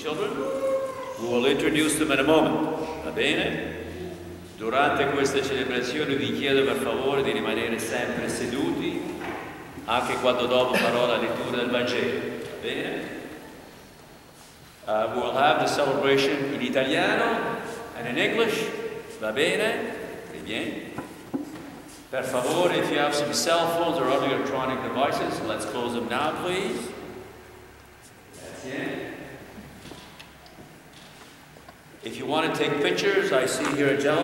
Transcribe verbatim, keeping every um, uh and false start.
children. We will introduce them in a moment. Va bene? Durante questa celebrazione vi chiedo per favore di rimanere sempre seduti, anche quando dopo farò la lettura del Vangelo. Va bene? Uh, we will have the celebration in italiano and in English. Va bene? Muy bien. Per favore, if you have some cell phones or other electronic devices, let's close them now, please. That's it. If you want to take pictures, I see here a gentleman.